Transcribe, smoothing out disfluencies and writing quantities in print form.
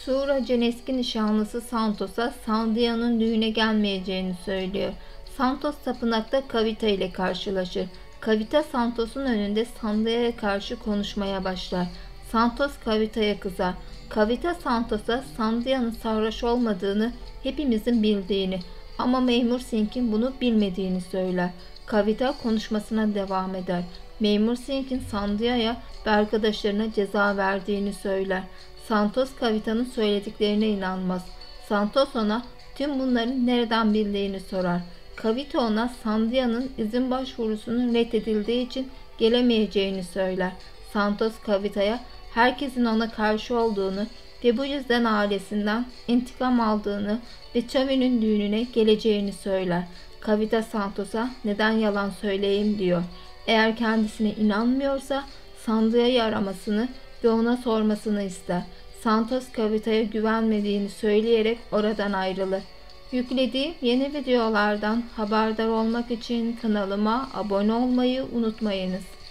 Suraj'ın eski nişanlısı Santos'a Sandia'nın düğüne gelmeyeceğini söylüyor. Santos tapınakta Kavita ile karşılaşır. Kavita Santos'un önünde Sandia'ya karşı konuşmaya başlar. Santos Kavita'ya kızar. Kavita Santos'a Sandia'nın sarhoş olmadığını, hepimizin bildiğini ama Memur Sink'in bunu bilmediğini söyler. Kavita konuşmasına devam eder. Memur Sink'in Sandia'ya ve arkadaşlarına ceza verdiğini söyler. Santos Kavita'nın söylediklerine inanmaz. Santos ona tüm bunların nereden bildiğini sorar. Kavita ona Sandia'nın izin başvurusunun reddedildiği için gelemeyeceğini söyler. Santos Kavita'ya herkesin ona karşı olduğunu ve bu yüzden ailesinden intikam aldığını ve Chavi'nin düğününe geleceğini söyler. Kavita Santos'a neden yalan söyleyeyim diyor. Eğer kendisine inanmıyorsa Sandia'yı aramasını ve ona sormasını ister. Santos Kavita'ya güvenmediğini söyleyerek oradan ayrılır. Yüklediğim yeni videolardan haberdar olmak için kanalıma abone olmayı unutmayınız.